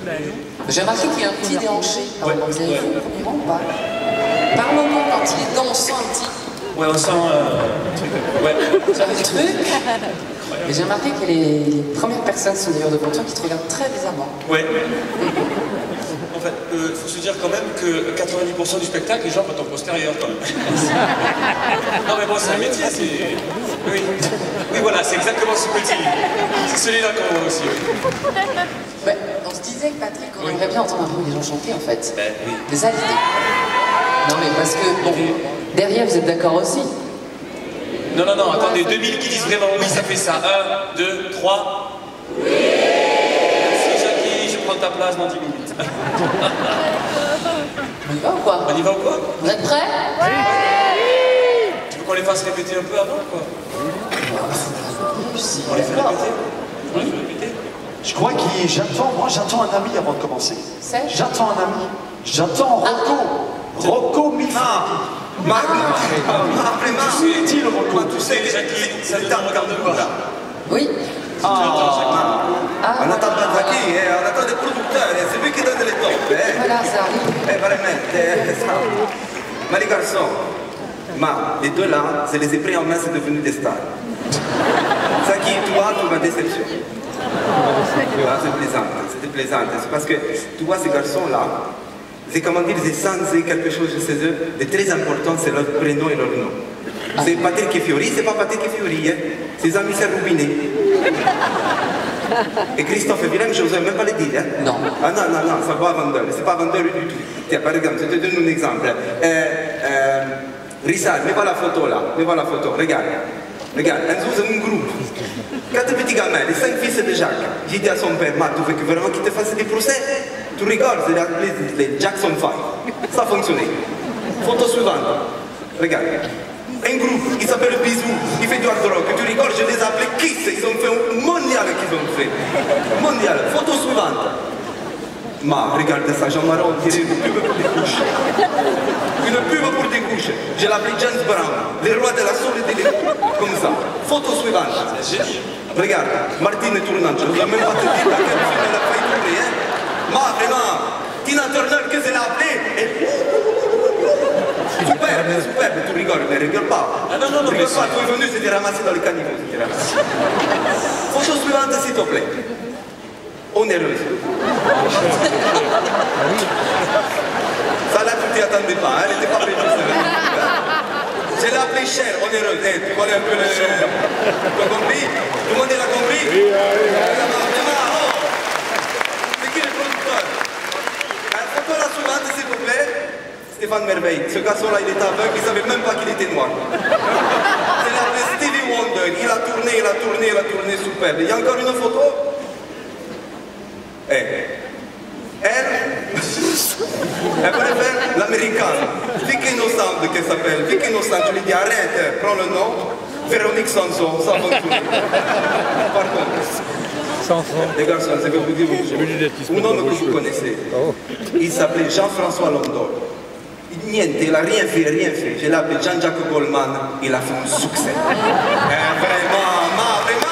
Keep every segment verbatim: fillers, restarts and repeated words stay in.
J'ai remarqué qu'il y a un petit déhanché. Ah ouais, vous avez vu le premier rang ou pas? Par moment, quand il est dedans, on sent un petit... Ouais, on sent euh, un truc. Ouais. Un truc. Mais j'ai remarqué que les, les premières personnes sont d'ailleurs devant toi qui te regardent très bizarrement. Ouais. En fait, il euh, faut se dire quand même que quatre-vingt-dix pour cent du spectacle, les gens voient ton postérieur quand même. Non mais bon, c'est un métier, c'est... Oui. Oui, voilà, c'est exactement ce petit. C'est celui-là qu'on voit aussi, oui. Ouais, on se disait, Patrick, qu'on aimerait bien entendre un peu les gens chanter, en fait. Ben, oui. Des alliés. Non mais parce que, bon, derrière, vous êtes d'accord aussi? Non, non, non, attendez, deux mille qui disent vraiment oui, ça fait ça. un, deux, trois. Oui. Merci Jackie, je prends ta place dans dix minutes. On y va ou quoi? On y va ou quoi? Vous êtes prêts? Oui. Tu veux qu'on les fasse répéter un peu avant ou quoi? Si, on les fait répéter? On les fait répéter? Je crois qu'il... J'attends, moi j'attends un ami avant de commencer. J'attends un ami. J'attends Rocco. Rocco Mifra. Ma prima, Dis le Rocco. tu sais che sei tanto ancora. Oui. Ah, una tabbata qui, eh, una tabbata del produttore, se vedi che dà delle toppe, eh. Voilà, ça arrive. Eh, veramente, eh, ma les garçons, ma les deux là, je les ai pris en main, c'est devenu des stars. Ça qui, toi, tu m'as déceptionné. Ah, c'est plaisant, c'était plaisant. C'est parce que, tu vois, ces garçons-là, c'est comment dire, c'est censé quelque chose chez eux de très important, c'est leur prénom et leur nom. C'est Patrick et Fiori, c'est pas Patrick et Fiori, hein. C'est Jean-Michel Roubinet. Et Christophe et Willem, je n'osais même pas le dire. Hein. Non. Ah non, non, non, c'est pas vendeur, c'est pas vendeur du tout. Tiens, par exemple, je te donne un exemple. Euh, euh, Rissal, mets pas la photo là, mets pas la photo, regarde. Regarde, un jour c'est un groupe. Quatre petits gamins, les cinq fils de Jacques. J'ai dit à son père, ma, tu veux que vraiment qu'il te fasse des procès? Tu rigoles, c'est appelé les Jackson five. Ça a fonctionné. Photo suivante. Regarde. Un groupe qui s'appelle Bisou, qui fait du hard rock. Tu rigoles, je les ai appelés Kiss. Ils ont fait un mondial qu'ils ont fait. Mondial. Photo suivante. Ma, regarde ça, Jean Maron, on dirait une pub pour des couches. Une pub pour des couches. Je l'appelais James Brown, le roi de la soul et de l'écoute. Comme ça. Photo suivante. Regarde, Martine Tournante, je ne dois même pas te dire dans quel film elle a failli tourner, hein. Ma, vraiment, Tina Turner, que je l'ai appelée, et... Superbe, superbe, tu rigoles, mais rigole pas. Ah non, non, non, rigole mais pas, tu es venu, c'était ramassé dans le caniveau, c'était ramassé. Photo suivante, s'il te plaît. Onéreuse. Ça là, tu t'y attendais pas, hein, elle n'était pas prévue, je l'ai appelée chère, onéreuse. Eh, tu connais un peu le... Tu as compris? Tout le monde l'a compris? Oui, oui, oui. C'est qui le producteur? Photo la suivante, s'il vous plaît. Stéphane Merveille. Ce garçon-là, il était aveugle, il ne savait même pas qu'il était noir. C'est l'appelé Stevie Wonder. Il a tourné, il a tourné, il a tourné, superbe. Il y a encore une photo? Eh. Elle, elle voulait faire l'américaine. Vicky Innocent, qu'elle s'appelle. Vicky Innocent, je lui dis arrête, prends le nom. Véronique Sanson, ça fonctionne. Par contre, Sanson. les garçons, je vais vous dire un homme que vous connaissez. Il s'appelait Jean-François London. Niente, il n'a rien fait, rien fait. Je l'ai appelé Jean-Jacques Goldman, il a fait un succès. Eh, vraiment, ma, vraiment.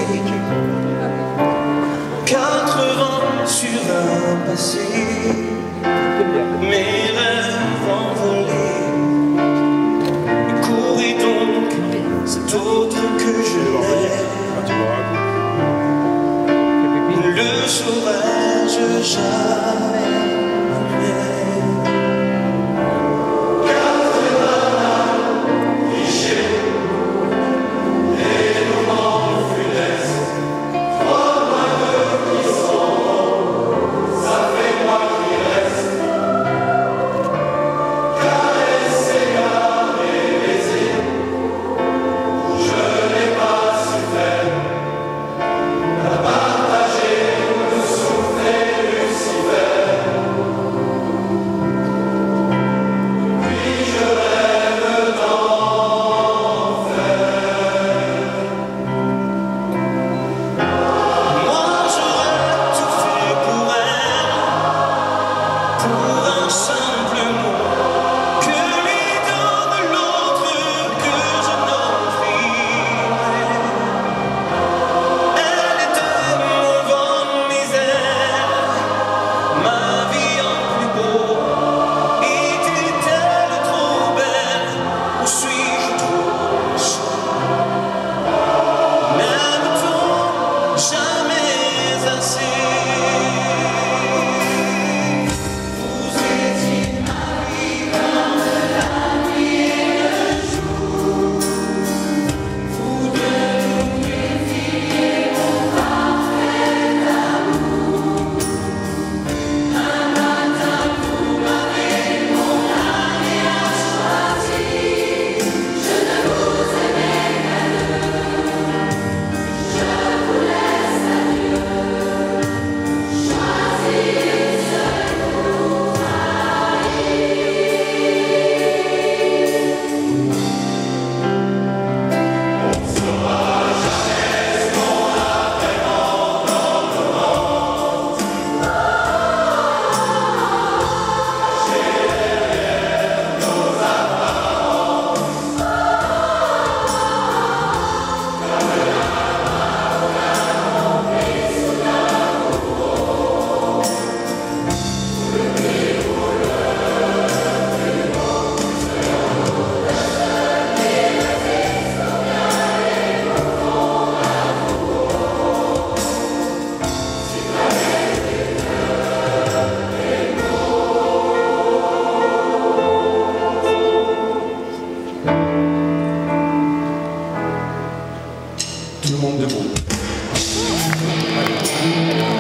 quatre-vingts sur un passé, mes rêves envolés. Courez donc cet autre que je n'ai, le saurais-je jamais. Tout le monde debout.